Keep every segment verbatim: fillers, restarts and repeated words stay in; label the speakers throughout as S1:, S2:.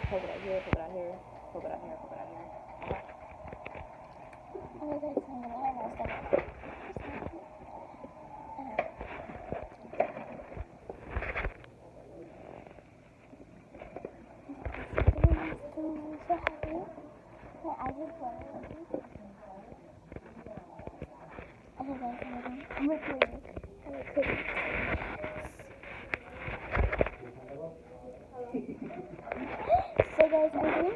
S1: Poke it out here, poke it out here, poke it out here, poke it out here.
S2: Oh, that's not gonna almost stop. So happy. I just want to. Okay, guys, I'm recording. I'm recording. So guys, I'm doing,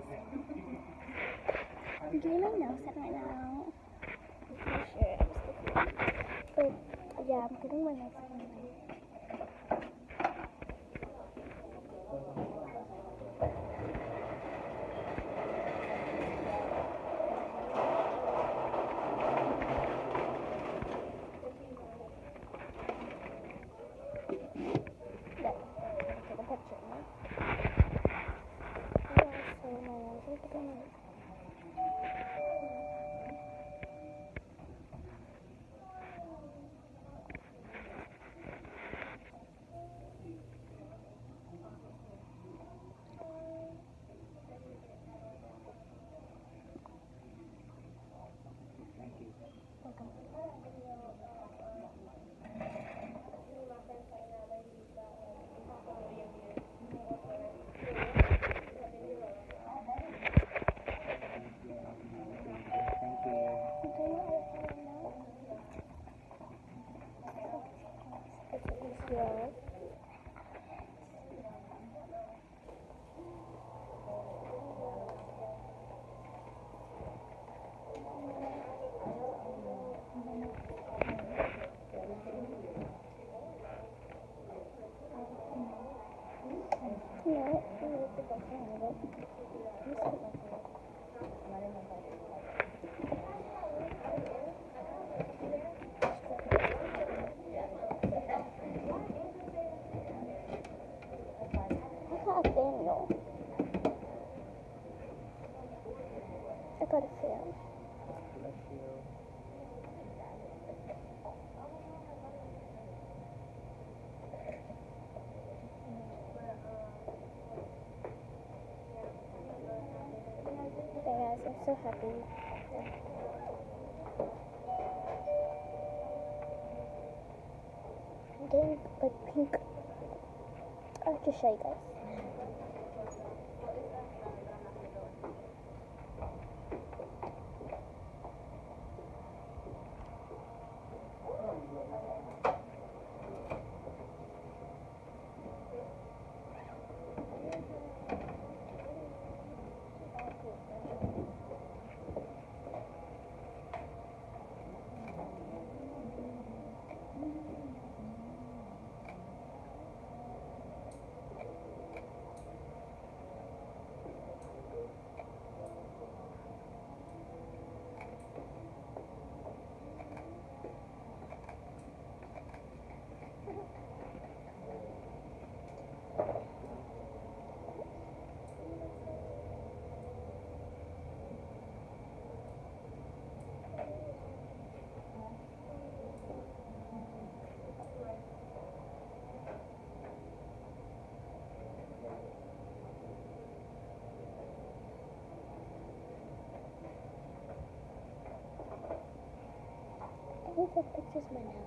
S2: I'm doing my nail set right now. I'm sure I'm just looking. But yeah, I'm getting my nail set right now. Yeah. Daniel. I got a fan. Guys, I'm so happy. I'm getting like pink. I'll just show you guys. I think that picture's my nose.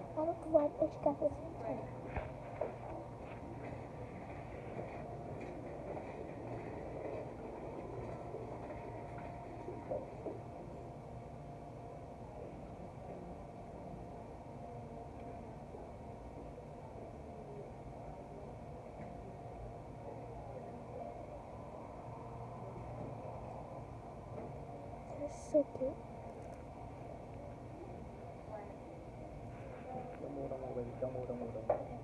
S2: What is got this? so cute.
S3: Don't move, don't move, baby. Don't move, don't move, don't move.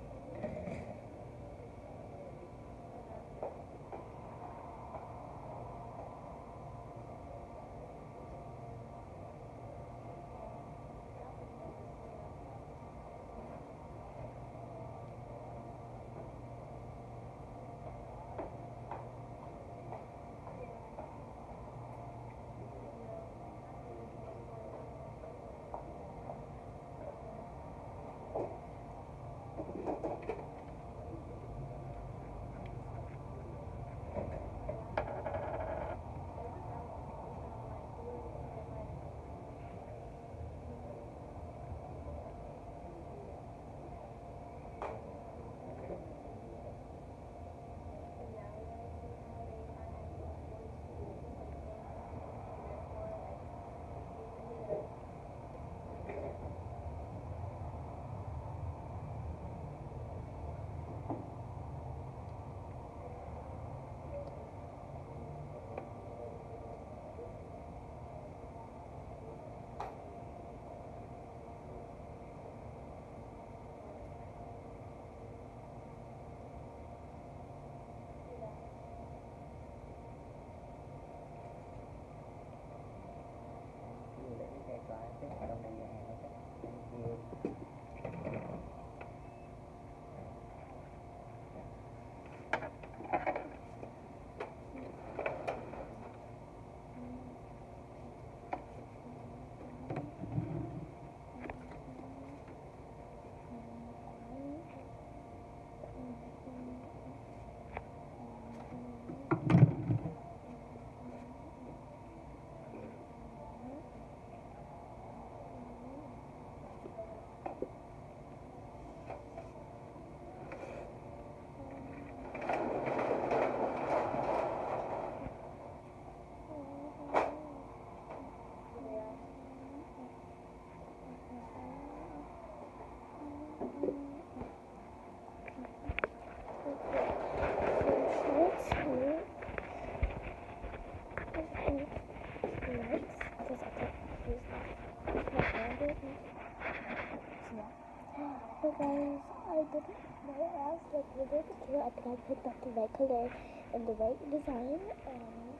S3: I don't know your hand, okay? Thank you.
S2: So guys, I didn't know I was like really cute. I think I picked up the right color and the right design. Um,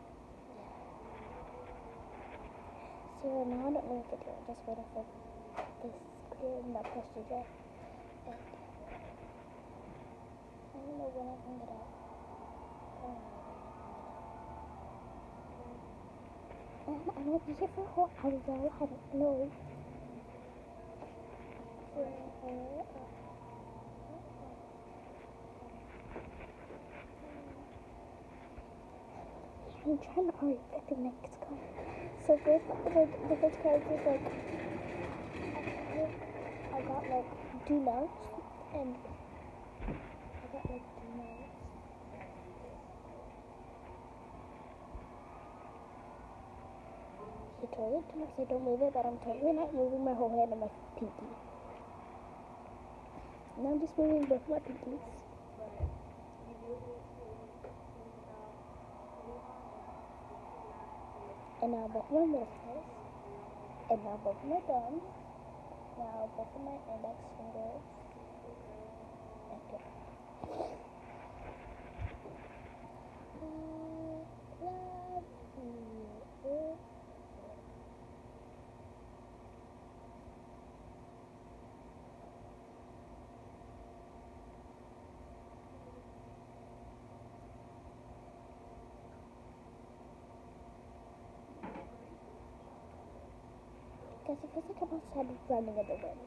S2: so now I don't know what to do. I'm just waiting for this clear and not posted yet. And I don't know when I'm gonna get out. And I might be here for a whole hour though. I don't know. So, uh, I'm trying to hurry at the next card. So first, like, the first card is like, I got like do notes, and I got like do notes. I told it to myself, don't move it, but I'm totally not moving my whole hand and my pinky. Now I'm just moving both my pinkies. And now both my middle fingers. And now both my thumbs. Now both of my index fingers. And good. I love you. Guys, it feels like I'm outside running in the wind.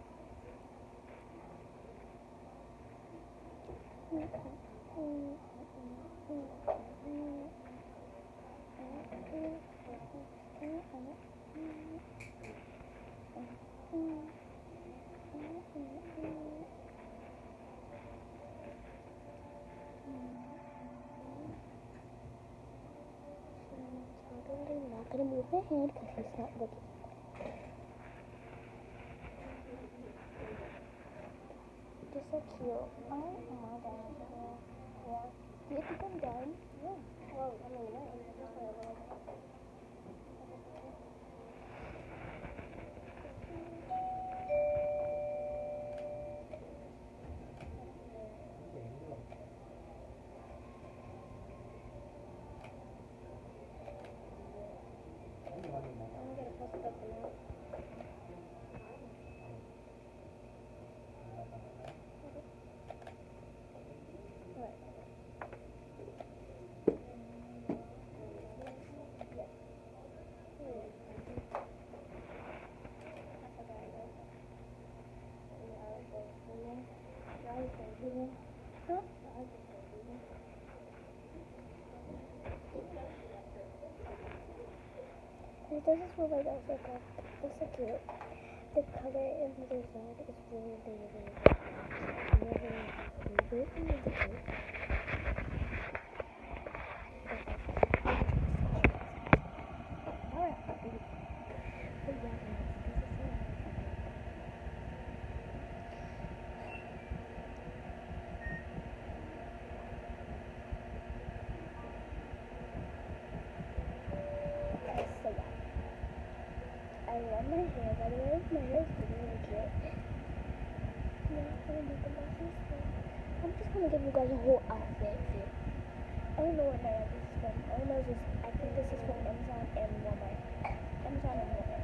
S2: I'm not gonna move my hand because he's not looking. Just so cute. Oh my god. Yeah. Do you think I'm done? Yeah. Well, I mean, yeah. This is what my dogs look like. It's so cute. The color in the design is really, really, really, really, really, really cute. So yeah, I love my hair. By the way, my hair is really, really cute. Yeah, I'm gonna make a message. I'm just gonna give you guys a whole outfit. See? I don't know what brand this is from. All I know is this, I think this is from Amazon and Walmart. Amazon and Walmart.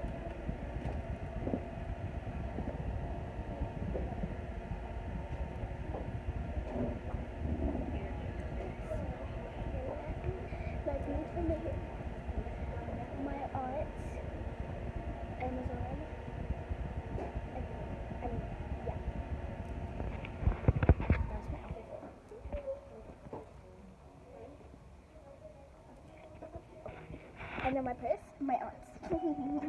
S2: Like these from the my aunt's Amazon. And, and yeah, that's my outfit. And then my purse, my aunt's.